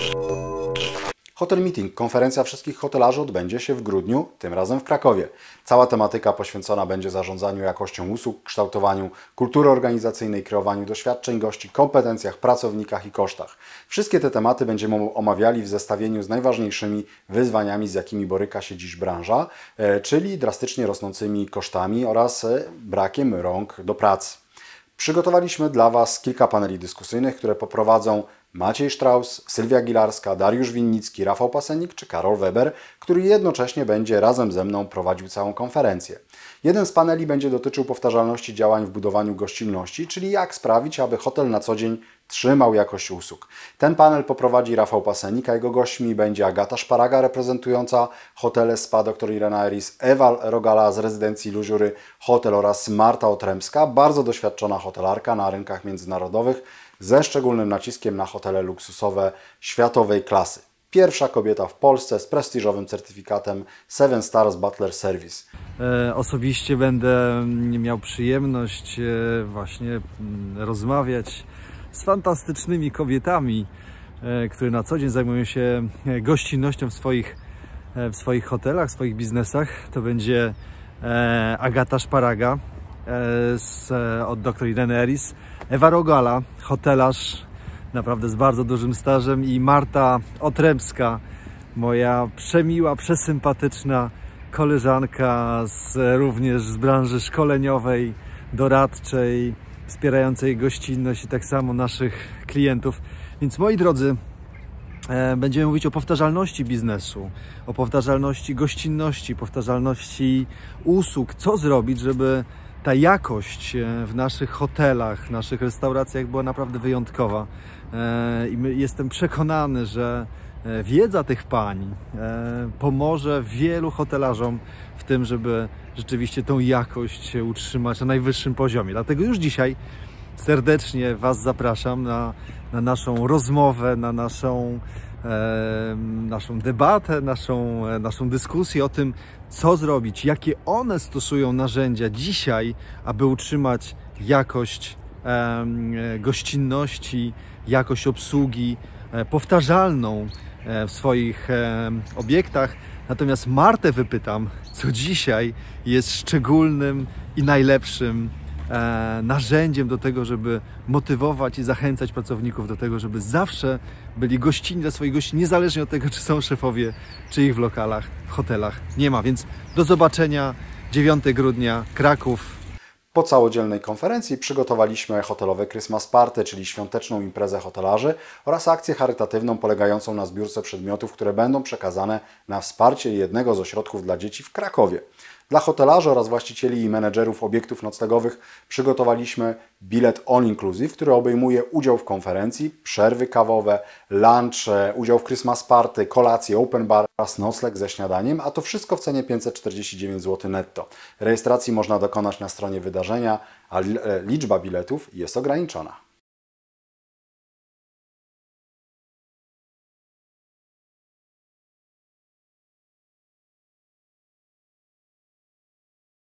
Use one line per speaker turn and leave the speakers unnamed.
Hotel Meeting, konferencja wszystkich hotelarzy, odbędzie się w grudniu, tym razem w Krakowie. Cała tematyka poświęcona będzie zarządzaniu jakością usług, kształtowaniu kultury organizacyjnej, kreowaniu doświadczeń gości, kompetencjach, pracownikach i kosztach. Wszystkie te tematy będziemy omawiali w zestawieniu z najważniejszymi wyzwaniami, z jakimi boryka się dziś branża, czyli drastycznie rosnącymi kosztami oraz brakiem rąk do pracy. Przygotowaliśmy dla Was kilka paneli dyskusyjnych, które poprowadzą Maciej Strauss, Sylwia Gilarska, Dariusz Winnicki, Rafał Pasenik czy Karol Weber, który jednocześnie będzie razem ze mną prowadził całą konferencję. Jeden z paneli będzie dotyczył powtarzalności działań w budowaniu gościnności, czyli jak sprawić, aby hotel na co dzień trzymał jakość usług. Ten panel poprowadzi Rafał Pasenik, a jego gośćmi będzie Agata Szparaga, reprezentująca hotele Spa Dr. Irena Eris, Ewa Rogala z rezydencji Lużury Hotel oraz Marta Otremska, bardzo doświadczona hotelarka na rynkach międzynarodowych, ze szczególnym naciskiem na hotele luksusowe światowej klasy. Pierwsza kobieta w Polsce z prestiżowym certyfikatem 7 Stars Butler Service.
Osobiście będę miał przyjemność właśnie rozmawiać z fantastycznymi kobietami, które na co dzień zajmują się gościnnością w swoich hotelach, w swoich biznesach. To będzie Agata Szparaga od Dr. Ireny Eris, Ewa Rogala, hotelarz naprawdę z bardzo dużym stażem, i Marta Otremska, moja przemiła, przesympatyczna koleżanka również z branży szkoleniowej, doradczej, wspierającej gościnność i tak samo naszych klientów. Więc moi drodzy, będziemy mówić o powtarzalności biznesu, o powtarzalności gościnności, powtarzalności usług. Co zrobić, żeby ta jakość w naszych hotelach, w naszych restauracjach była naprawdę wyjątkowa. I jestem przekonany, że wiedza tych pań pomoże wielu hotelarzom w tym, żeby rzeczywiście tą jakość utrzymać na najwyższym poziomie. Dlatego już dzisiaj serdecznie Was zapraszam na naszą rozmowę, na naszą debatę, naszą dyskusję o tym, co zrobić, jakie one stosują narzędzia dzisiaj, aby utrzymać jakość gościnności, jakość obsługi powtarzalną w swoich obiektach. Natomiast Martę wypytam, co dzisiaj jest szczególnym i najlepszym narzędziem do tego, żeby motywować i zachęcać pracowników do tego, żeby zawsze byli gościnni dla swoich gości, niezależnie od tego, czy są szefowie, czy ich w lokalach, w hotelach nie ma. Więc do zobaczenia 9 grudnia, Kraków.
Po całodzielnej konferencji przygotowaliśmy hotelowe Christmas Party, czyli świąteczną imprezę hotelarzy, oraz akcję charytatywną polegającą na zbiórce przedmiotów, które będą przekazane na wsparcie jednego z ośrodków dla dzieci w Krakowie. Dla hotelarzy oraz właścicieli i menedżerów obiektów noclegowych przygotowaliśmy bilet all inclusive, który obejmuje udział w konferencji, przerwy kawowe, lunch, udział w Christmas Party, kolację, open bar oraz nocleg ze śniadaniem, a to wszystko w cenie 549 zł netto. Rejestracji można dokonać na stronie wydarzenia, a liczba biletów jest ograniczona.